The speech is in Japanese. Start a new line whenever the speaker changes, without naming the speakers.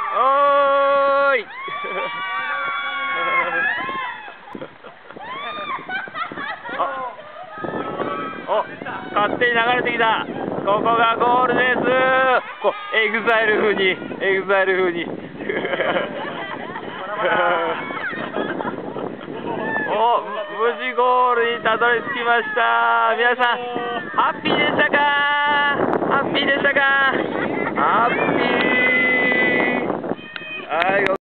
おーい勝手に流れてきた。ここがゴールです。エグザイル風に、エグザイル風に。無事ゴールにたどり着きました。皆さん、ハッピーでしたか？ハッピーでしたか？ハッピー。はい。